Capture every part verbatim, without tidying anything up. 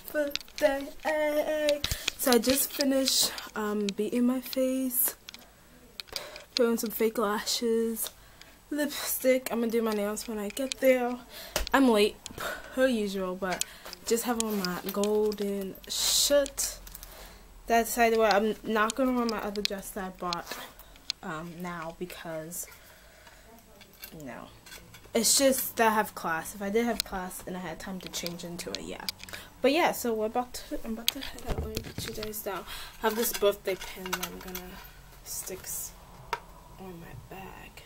birthday. So I just finished um, beating my face, putting some fake lashes, lipstick. I'm gonna do my nails when I get there. I'm late per usual, but just have on my golden shirt. That decided why I'm not gonna wear my other dress that I bought um, now because you know it's just that I have class. If I did have class and I had time to change into it, yeah. But yeah, so we're about to I'm about to head out. Let me put you guys down. I have this birthday pin that I'm gonna stick on my bag.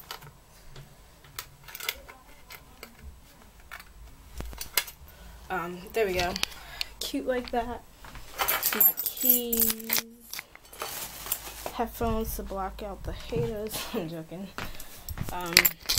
Um, there we go. Cute like that. My keys. Headphones to block out the haters. I'm joking. Um,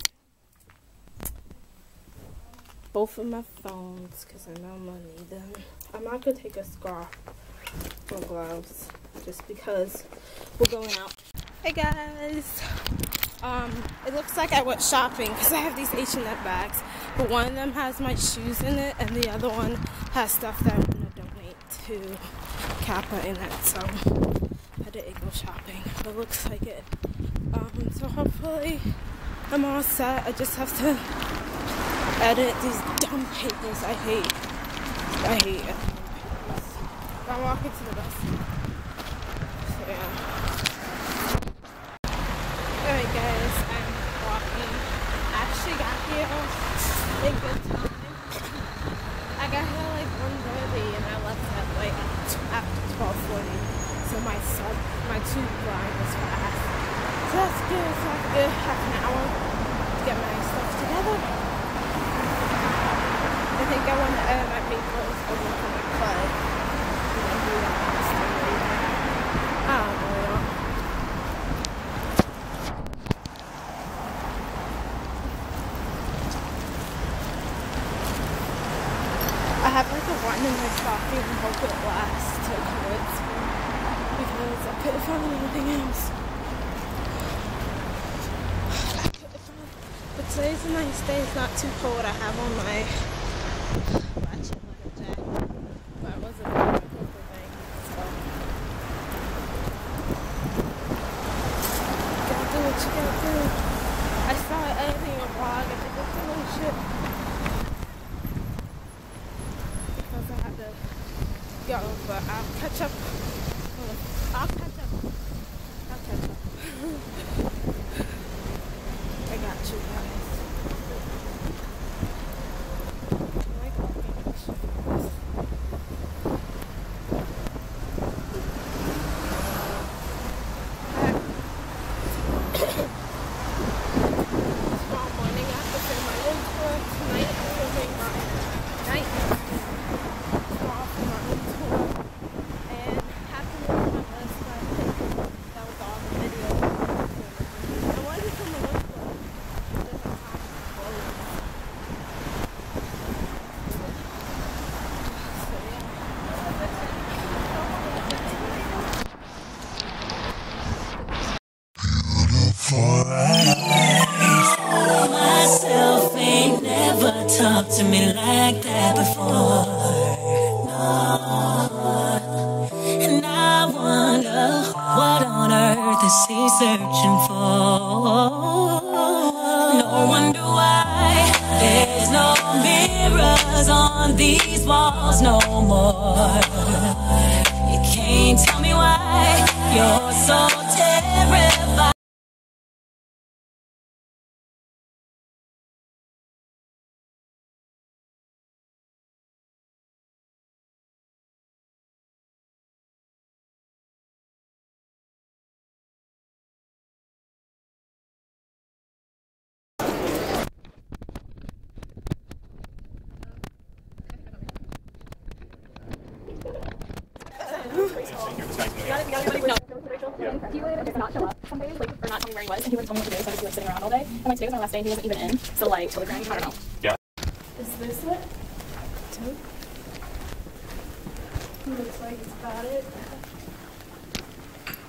both of my phones, because I know I'm going to need them. I'm not going to take a scarf or gloves, just because we're going out. Hey guys! Um, it looks like I went shopping, because I have these H and M bags, but one of them has my shoes in it, and the other one has stuff that I'm going to donate to Kappa in it, so I didn't go shopping, but it looks like it. Um, so hopefully I'm all set. I just have to edit these dumb papers. I hate, I hate editing papers. I'm walking to the bus. So yeah. Alright guys, I'm walking. I actually got here in good time. I got here like one thirty and I left at like after twelve forty. So my sub, my tube line was fast. So that's good. So I have a good half an hour to get my stuff together. I think I want to edit my papers over to my club. And then do that next time later. I don't know, y'all. I have like a run in my stocking and hope it lasts till kids because I couldn't find anything else. I couldn't find, but today's a nice day. It's not too cold. I have on my ratchet leather jacket, but I wasn't wearing my cocoa thing, so you gotta do what you gotta do. I started editing a vlog. I think that's a little shit. Because I had to go, but I'll catch up. I'll catch up. I'll catch up. I got you guys. I like walking shoes. Tomorrow morning I have to film my own tour. Tonight I'm filming my night. Myself ain't never talked to me like that before. No. And I wonder what on earth is he searching for? No wonder why there's no mirrors on these walls no more. You can't tell me why you're so terrified. He would just not show up some days, like, or not tell me where he was, and he would tell me what to do, so I'd just be like sitting around all day. And like today was my last day, and he wasn't even in. So like, Telegram, I don't know. Yeah. Is this it? Two? Looks like it's about it.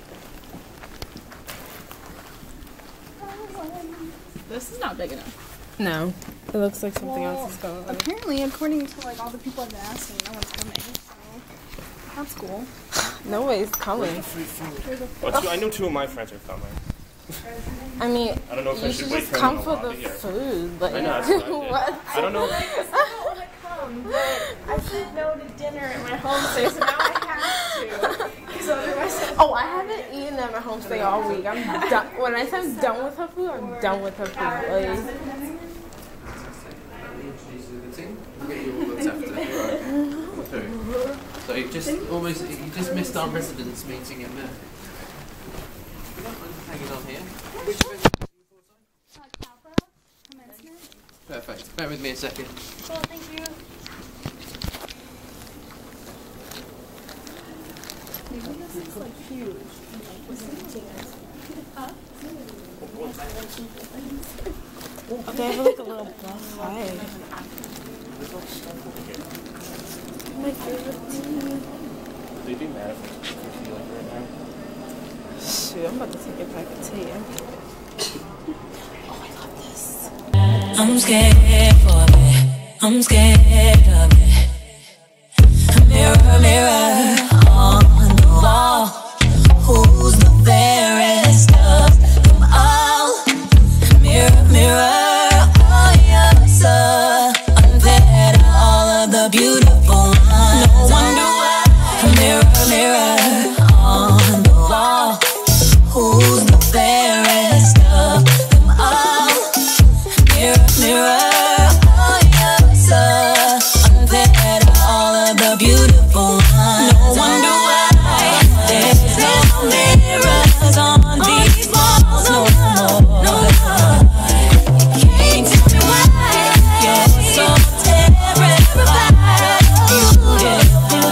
This is not big enough. No. It looks like something Well, else is going on. apparently, according to like all the people I've been asking, no one's coming. So that's cool. Nobody's coming. Well, two, I know two of my friends are coming. I mean, I don't know if you I should should wait just for come them for to the lobby here. food. Like, I know, that's what I did. what? I don't know. I said no to dinner at my homestay, so now I have to. Because otherwise, Oh, I haven't eaten at my homestay all week. I'm done. When I say I'm done with her food, I'm done with her food. Like, So you just almost you just missed our residents meeting in there. You don't mind hanging on here. Which event are you for, sorry? commencement. Perfect. Bear with me a second. Cool, thank you. Maybe this is like huge. they have like a little buffet. My favorite tea. Would they be mad if I feel like right now? Shoot, I'm about to take a pack of tea. I'm scared for it. I'm scared of it. Mirror, mirror on the wall. Who's the fairest of them all? Mirror, mirror on your soul. Unfair to all of the beautiful ones. No wonder why. Mirror, mirror on the wall. Who's the fairest of them all? Mirror, mirror on your soul. Unfair to all of the beautiful ones. No wonder why there's no mirrors on these walls no more. No more. Can't tell me why you're so terrified. Beautiful.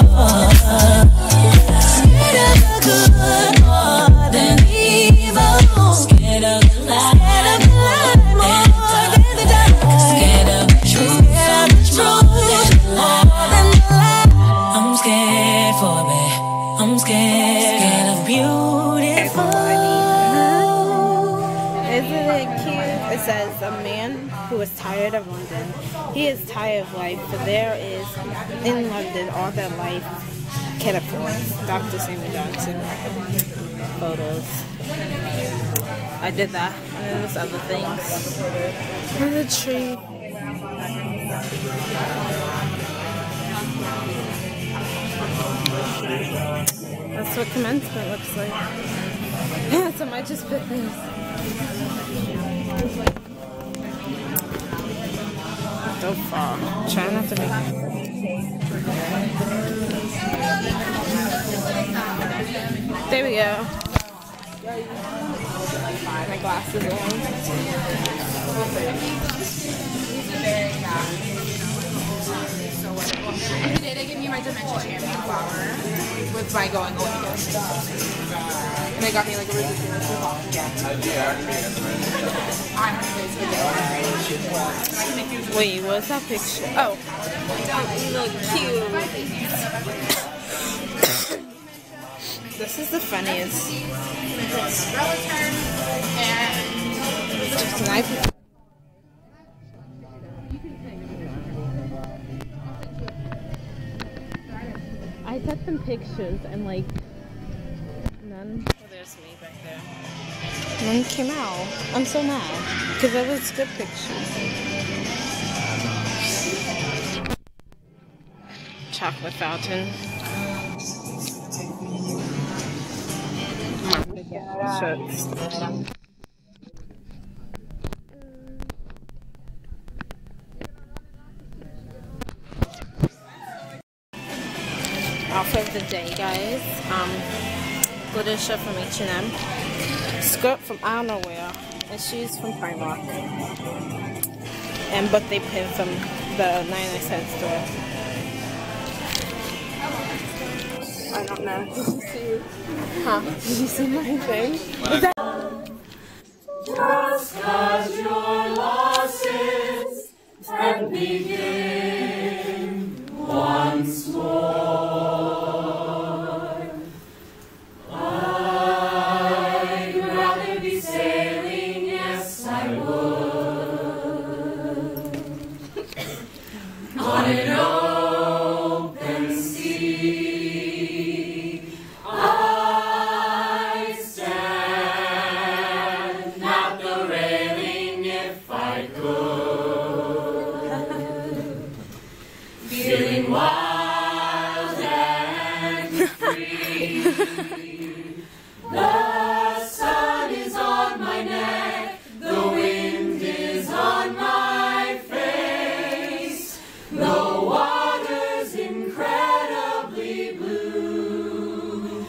Scared of the good more than evil. Scared of the light. Scared of the light more than the dark. Scared of the truth. Scared of the truth more than the lie. I'm scared for it. I'm scared. Scared of beautiful. Isn't it cute? It says a man who is tired of London. He is tired of life, for there is in London all that life can afford. Doctor Samuel Johnson photos. I did that. And then there's other things. And the tree. That's what commencement looks like. So I might just put this. Don't fall. Try not to make There we go. My glasses on. Today they gave me my Dementia Champion flower with my going away gift. And they got me like a ridiculous I'm Wait, what's that picture? Oh. You look cute. This is the funniest. Just an iPhone. I took some pictures and like none. Oh, there's me back there. None came out. I'm so mad because that was good pictures. Chocolate fountain. Shirts. Outfit of the day, guys. Um, glitter shirt from H and M, skirt from I don't know where, and shoes from Primark, and birthday pin from the ninety-nine cent store. I don't know. Did you see? Huh? Did you see my thing? Is that? Just as your losses and begin once more. I'd rather be sailing, yes I would, The sun is on my neck, the wind is on my face, the water's incredibly blue,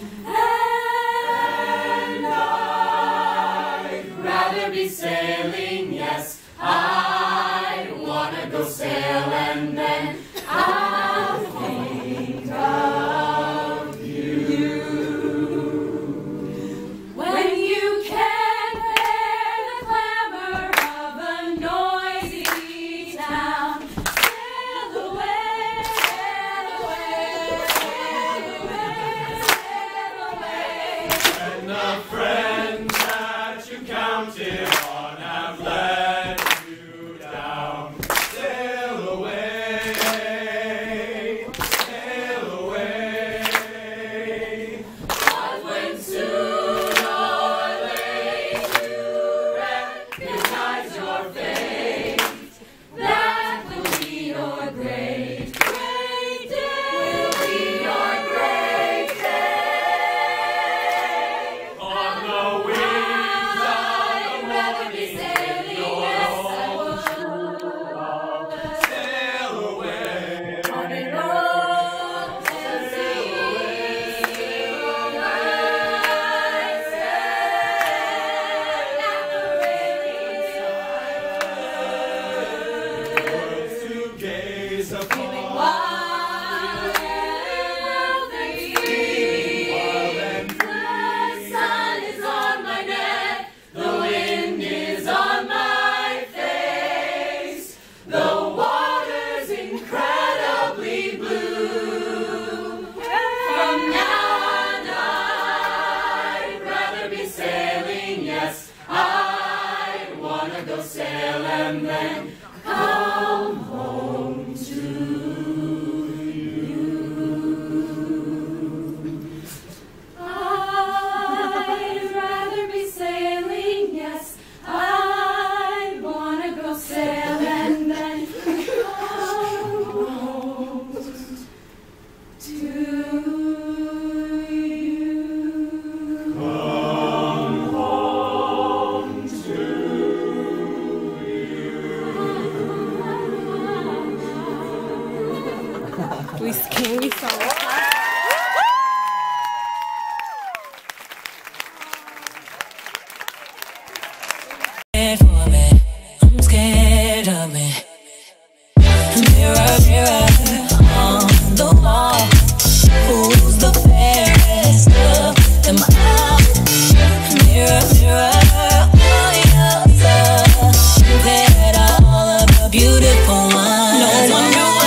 and I'd rather be sailing, yes, I wanna go sail, and then I'll think of you. When you can't bear the clamor of a noisy town, sail away, sail away, sail away, sail away. And the friends that you counted on have let you down. Sail away, sail away. But when soon or late you recognize your fate, that will be your great, great day. Will be your great day. On the wings of the morning, yes, I would. Sail away. On an open sea, I sail at the railing side. To gaze upon wild and free. The sun is on my neck, the wind is on my face, the water's incredibly blue. From now on I'd rather be sailing, yes, I wanna go sail and then come home to you. I'd rather be sailing, yes, I wanna go sail and then come home to you. Come home to We can we saw it. For me, I'm scared of me. Mirror, mirror on the wall, who's the fairest of them all? Mirror, mirror on your side, compare all of the beautiful ones. No wonder why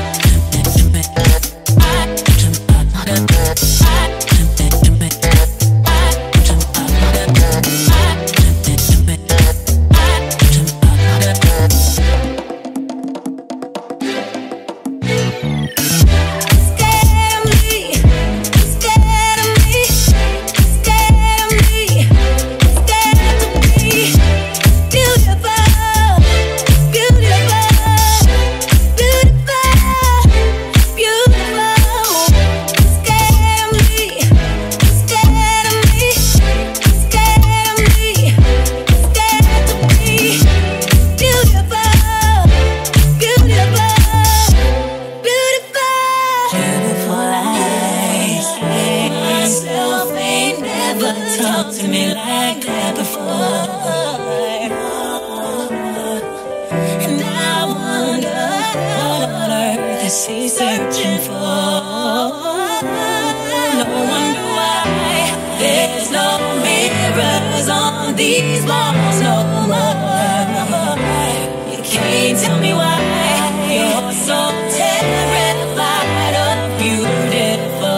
talk to me like that before. And I wonder what on earth is he searching for. No wonder why there's no mirrors on these walls no more. You can't tell me why you're so terrified of beautiful.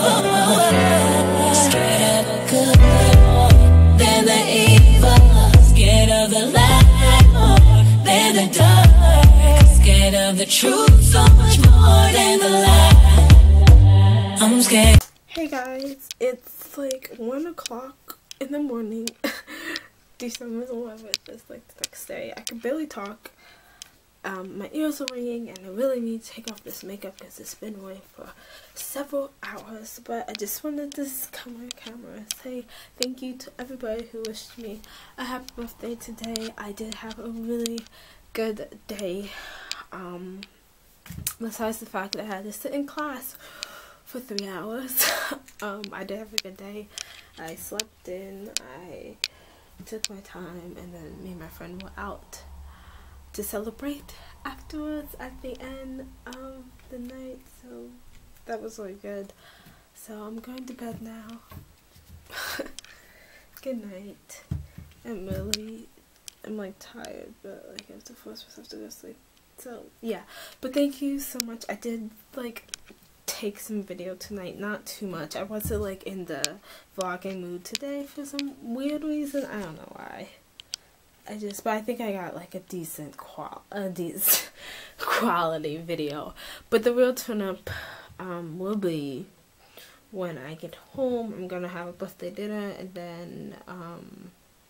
Scared of the good more than the evil. Scared of the light more than the dark. Scared of the truth so much more than the lie. I'm scared. Hey guys, it's like one o'clock in the morning. December eleventh is like the next day. I can barely talk. Um, my ears are ringing and I really need to take off this makeup because it's been away for several hours. But I just wanted to come on camera and say thank you to everybody who wished me a happy birthday today. I did have a really good day. Um, besides the fact that I had to sit in class for three hours. um, I did have a good day. I slept in, I took my time, and then me and my friend were out to celebrate afterwards at the end of the night, so that was really good. So I'm going to bed now. Good night. I'm really, I'm like tired, but like I have to force myself to go to sleep. So yeah, but thank you so much. I did like take some video tonight, not too much. I wasn't like in the vlogging mood today for some weird reason. I don't know why. I just, but I think I got like a decent qual, a decent quality video. But the real turn up um, will be when I get home. I'm gonna have a birthday dinner, and then um,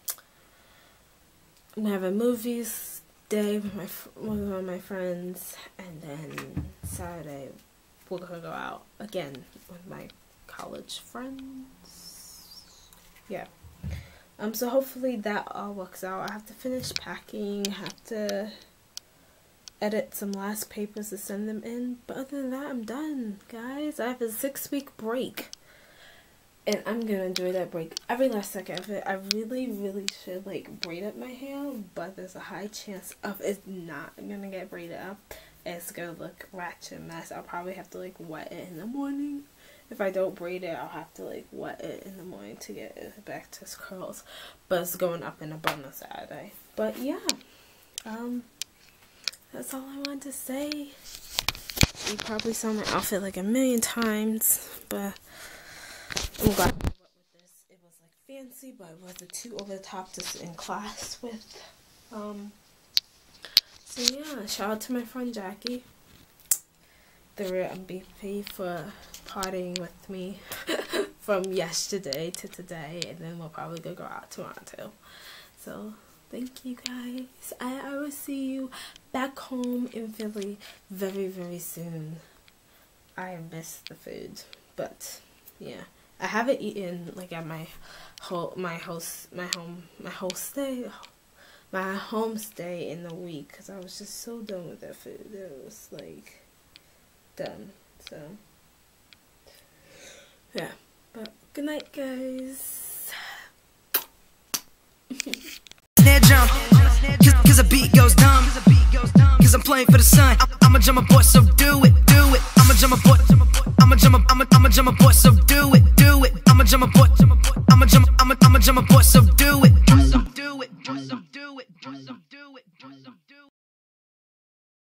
I'm gonna have a movies day with my with one of my friends, and then Saturday we're gonna go out again with my college friends. Yeah. Um, so hopefully that all works out. I have to finish packing, have to edit some last papers to send them in. But other than that, I'm done, guys. I have a six week break. And I'm gonna enjoy that break every last second of it. I really, really should like braid up my hair, but there's a high chance of it's not gonna get braided up. It's gonna look ratchet mess. I'll probably have to like wet it in the morning. If I don't braid it, I'll have to like wet it in the morning to get it back to its curls. But it's going up in a bun on Saturday. But yeah, um, that's all I wanted to say. You probably saw my outfit like a million times, but I'm glad I went with this. It was like fancy, but it wasn't too over the top just in class with. Um, so yeah, shout out to my friend Jackie, the real M V P, for partying with me from yesterday to today, and then we'll probably go, go out tomorrow too. So thank you guys. I, I will see you back home in Philly very very soon. I miss the food, but yeah, I haven't eaten like at my whole my host my home my whole stay my home stay in a week because I was just so done with that food. It was like done. So yeah, but good night, guys. Snare jump, cause a beat goes dumb, cause I'm playing for the sun. I'm a drummer boy, so do it, do it. I'm a drummer boy, I'm a drummer, I'm a, I'm a drummer boy, so do it, do it. I'm a drummer boy, I'm a drummer, I'm a, I'm a drummer boy, so do it.